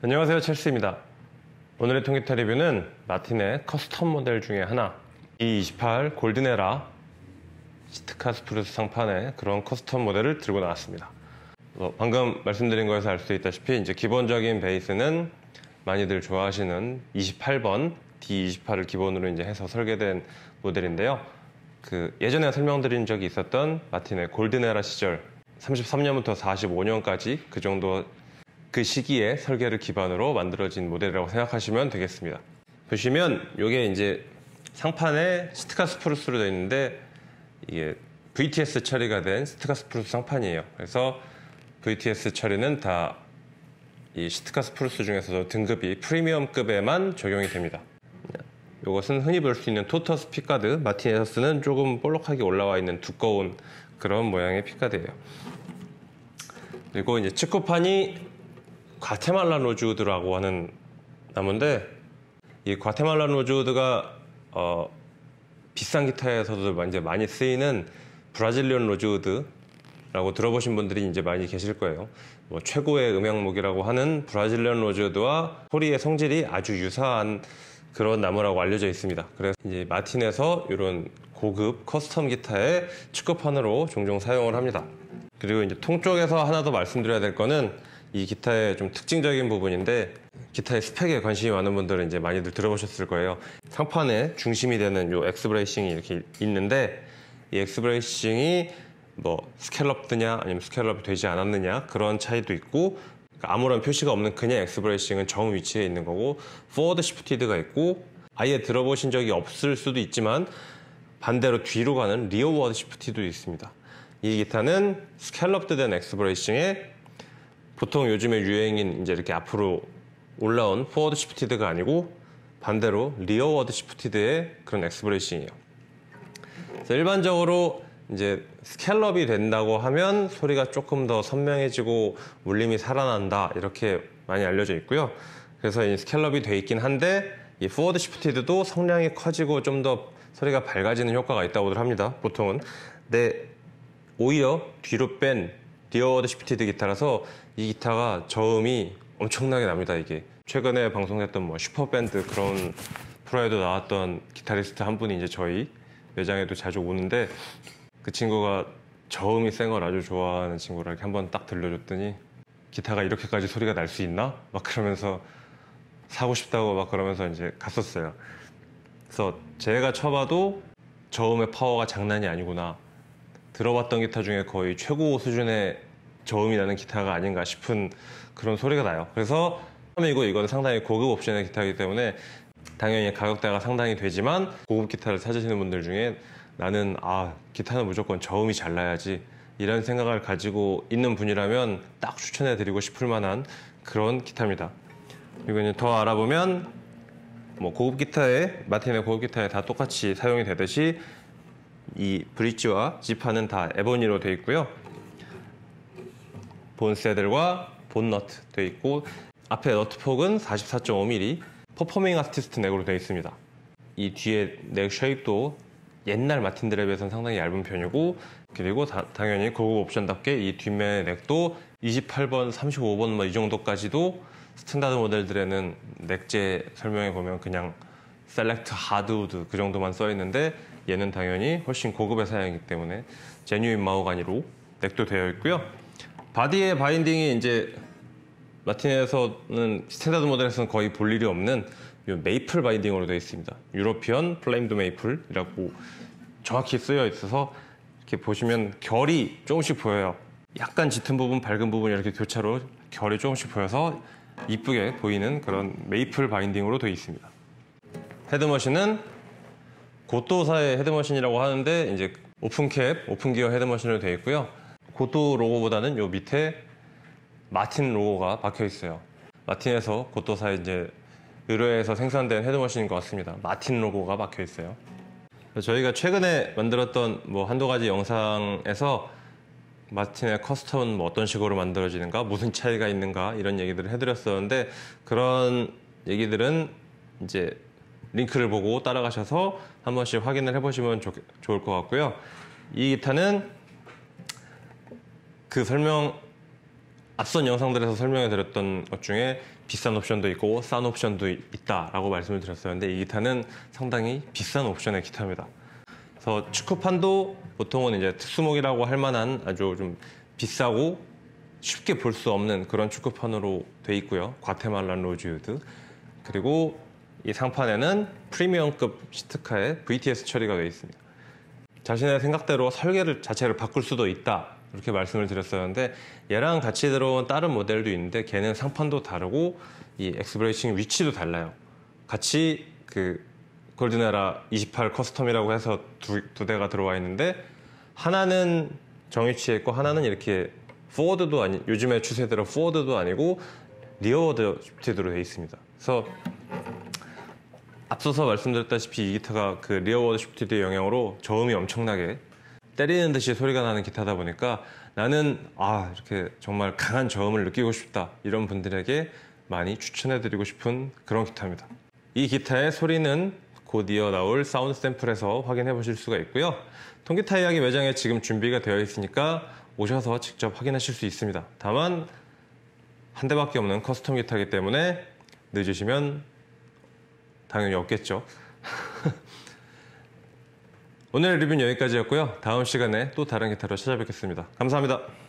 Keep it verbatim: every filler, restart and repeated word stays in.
안녕하세요, 첼스입니다. 오늘의 통기타 리뷰는 마틴의 커스텀 모델 중에 하나 디 이십팔 골든에라 시트카스프루스 상판의 그런 커스텀 모델을 들고 나왔습니다. 어, 방금 말씀드린 거에서 알 수 있다시피 이제 기본적인 베이스는 많이들 좋아하시는 이십팔 번 디 이십팔을 기본으로 이제 해서 설계된 모델인데요. 그 예전에 설명드린 적이 있었던 마틴의 골든에라 시절 삼십삼 년부터 사십오 년까지 그 정도 그 시기에 설계를 기반으로 만들어진 모델이라고 생각하시면 되겠습니다. 보시면 이게 이제 상판에 시트카스프루스로 되어 있는데 이게 브이티에스 처리가 된 시트카스프루스 상판이에요. 그래서 브이티에스 처리는 다 이 시트카스프루스 중에서도 등급이 프리미엄급에만 적용이 됩니다. 이것은 흔히 볼 수 있는 토터스 픽가드, 마틴에서 쓰는 조금 볼록하게 올라와 있는 두꺼운 그런 모양의 픽가드예요. 그리고 이제 측구판이 과테말라 로즈우드라고 하는 나무인데, 이 과테말라 로즈우드가 어, 비싼 기타에서도 이제 많이 쓰이는 브라질리언 로즈우드라고 들어보신 분들이 이제 많이 계실 거예요. 뭐 최고의 음향목이라고 하는 브라질리언 로즈우드와 소리의 성질이 아주 유사한 그런 나무라고 알려져 있습니다. 그래서 이제 마틴에서 이런 고급 커스텀 기타의 측구판으로 종종 사용을 합니다. 그리고 이제 통 쪽에서 하나 더 말씀드려야 될 거는 이 기타의 좀 특징적인 부분인데, 기타의 스펙에 관심이 많은 분들은 이제 많이들 들어보셨을 거예요. 상판의 중심이 되는 이 엑스 브레이싱이 이렇게 있는데, 이 엑스 브레이싱이 뭐 스캘럽드냐 아니면 스캘럽이 되지 않았느냐 그런 차이도 있고, 아무런 표시가 없는 그냥 엑스 브레이싱은 정 위치에 있는 거고, 포워드 시프티드가 있고, 아예 들어보신 적이 없을 수도 있지만 반대로 뒤로 가는 리어워드 시프티도 있습니다. 이 기타는 스캘럽드 된 엑스 브레이싱에 보통 요즘에 유행인 이제 이렇게 앞으로 올라온 포워드 시프티드가 아니고 반대로 리어워드 시프티드의 그런 엑스 브레이싱이에요. 그래서 일반적으로 이제 스캘럽이 된다고 하면 소리가 조금 더 선명해지고 울림이 살아난다 이렇게 많이 알려져 있고요. 그래서 이 스캘럽이 돼 있긴 한데 이 포워드 시프티드도 성량이 커지고 좀 더 소리가 밝아지는 효과가 있다고들 합니다, 보통은. 근데 오히려 뒤로 뺀 리어워드 시프티드 기타라서 이 기타가 저음이 엄청나게 납니다. 이게 최근에 방송했던 뭐 슈퍼밴드 그런 프로에도 나왔던 기타리스트 한 분이 이제 저희 매장에도 자주 오는데, 그 친구가 저음이 센 걸 아주 좋아하는 친구라 이렇게 한번 딱 들려줬더니 기타가 이렇게까지 소리가 날 수 있나? 막 그러면서 사고 싶다고 막 그러면서 이제 갔었어요. 그래서 제가 쳐봐도 저음의 파워가 장난이 아니구나, 들어봤던 기타 중에 거의 최고 수준의 저음이 나는 기타가 아닌가 싶은 그런 소리가 나요. 그래서 처음이고 이건 상당히 고급 옵션의 기타이기 때문에 당연히 가격대가 상당히 되지만, 고급 기타를 찾으시는 분들 중에 나는 아 기타는 무조건 저음이 잘 나야지 이런 생각을 가지고 있는 분이라면 딱 추천해 드리고 싶을 만한 그런 기타입니다. 그리고 이제 더 알아보면 뭐 고급 기타에, 마틴의 고급 기타에 다 똑같이 사용이 되듯이 이 브릿지와 지판은 다 에보니로 되어 있고요. 본 새들과 본 너트 되어 있고, 앞에 너트 폭은 사십사 점 오 밀리미터 퍼포밍 아티스트 넥으로 되어 있습니다. 이 뒤에 넥 쉐입도 옛날 마틴들에 비해서는 상당히 얇은 편이고, 그리고 다, 당연히 고급 옵션답게 이 뒷면의 넥도 이십팔 번, 삼십오 번 뭐 이 정도까지도 스탠다드 모델들에는 넥제 설명에 보면 그냥 셀렉트 하드우드 그 정도만 써 있는데, 얘는 당연히 훨씬 고급의 사양이기 때문에 제뉴인 마호가니로 넥도 되어 있고요. 바디의 바인딩이 이제 마틴에서는 스탠다드 모델에서는 거의 볼 일이 없는 이 메이플 바인딩으로 되어 있습니다. 유러피언 플레임드 메이플이라고 정확히 쓰여 있어서 이렇게 보시면 결이 조금씩 보여요. 약간 짙은 부분, 밝은 부분 이렇게 교차로 결이 조금씩 보여서 이쁘게 보이는 그런 메이플 바인딩으로 되어 있습니다. 헤드머신은 고토사의 헤드머신이라고 하는데 이제 오픈캡, 오픈기어 헤드머신으로 되어 있고요. 고토 로고보다는 요 밑에 마틴 로고가 박혀 있어요. 마틴에서 고토사의 이제 의뢰해서 생산된 헤드머신인 것 같습니다. 마틴 로고가 박혀 있어요. 저희가 최근에 만들었던 뭐 한두 가지 영상에서 마틴의 커스텀은 뭐 어떤 식으로 만들어지는가, 무슨 차이가 있는가 이런 얘기들을 해드렸었는데, 그런 얘기들은 이제 링크를 보고 따라가셔서 한 번씩 확인을 해보시면 좋, 좋을 것 같고요. 이 기타는 그 설명 앞선 영상들에서 설명해 드렸던 것 중에 비싼 옵션도 있고 싼 옵션도 있다라고 말씀을 드렸어요. 근데 이 기타는 상당히 비싼 옵션의 기타입니다. 그래서 축구판도 보통은 이제 특수목이라고 할 만한 아주 좀 비싸고 쉽게 볼 수 없는 그런 축구판으로 돼 있고요. 과테말란 로즈우드. 그리고 이 상판에는 프리미엄급 시트카에 브이티에스 처리가 되어 있습니다. 자신의 생각대로 설계를 자체를 바꿀 수도 있다 이렇게 말씀을 드렸었는데, 얘랑 같이 들어온 다른 모델도 있는데 걔는 상판도 다르고 이 엑스브레이싱 위치도 달라요. 같이 그 골든에라 이십팔 커스텀이라고 해서 두, 두 대가 들어와 있는데, 하나는 정위치에 있고 하나는 이렇게 포워드도 아니, 요즘의 추세대로 포워드도 아니고 리어워드 슈프티드로 되어 있습니다. 그래서 앞서서 말씀드렸다시피 이 기타가 그 리어워드 슈프티드의 영향으로 저음이 엄청나게 때리는 듯이 소리가 나는 기타다 보니까 나는 아 이렇게 정말 강한 저음을 느끼고 싶다 이런 분들에게 많이 추천해드리고 싶은 그런 기타입니다. 이 기타의 소리는 곧 이어 나올 사운드 샘플에서 확인해 보실 수가 있고요. 통기타 이야기 매장에 지금 준비가 되어 있으니까 오셔서 직접 확인하실 수 있습니다. 다만 한 대밖에 없는 커스텀 기타이기 때문에 늦으시면 당연히 없겠죠. 오늘 리뷰는 여기까지였고요. 다음 시간에 또 다른 기타로 찾아뵙겠습니다. 감사합니다.